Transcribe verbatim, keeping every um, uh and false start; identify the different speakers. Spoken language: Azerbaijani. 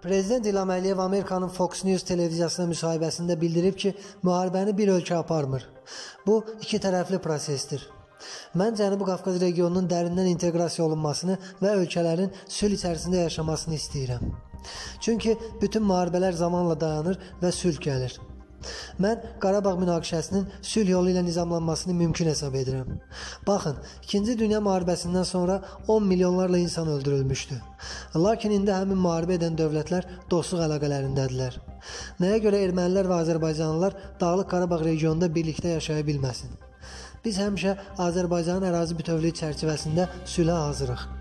Speaker 1: Prezident İlham Əliyev Amerikanın Fox News televiziyasına müsahibəsində bildirib ki, müharibəni bir ölkə aparmır. Bu, iki tərəfli prosesdir. Mən Cənubi Qafqaz regionunun dərindən inteqrasiya olunmasını və ölkələrin sülh içərisində yaşamasını istəyirəm. Çünki bütün müharibələr zamanla dayanır və sülh gəlir. Mən Qarabağ münaqişəsinin sülh yolu ilə nizamlanmasını mümkün hesab edirəm. Baxın, İkinci Dünya müharibəsindən sonra on milyonlarla insan öldürülmüşdü. Lakin indi həmin müharibə edən dövlətlər dostluq əlaqələrindədirlər. Nəyə görə ermənilər və azərbaycanlılar Dağlıq Qarabağ regionunda birlikdə yaşaya bilməsin? Biz həmişə Azərbaycanın ərazi bütövlüyü çərçivəsində sülhə hazırıq.